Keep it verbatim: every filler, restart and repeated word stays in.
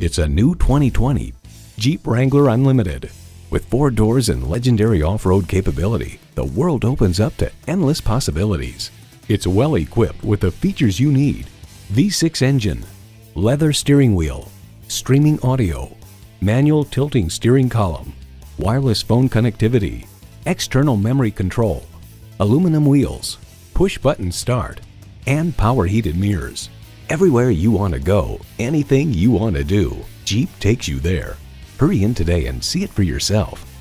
It's a new twenty twenty Jeep Wrangler Unlimited. With four doors and legendary off-road capability, the world opens up to endless possibilities. It's well equipped with the features you need: V six engine, leather steering wheel, streaming audio, manual tilting steering column, wireless phone connectivity, external memory control, aluminum wheels, push-button start, and power heated mirrors. Everywhere you want to go, anything you want to do, Jeep takes you there. Hurry in today and see it for yourself.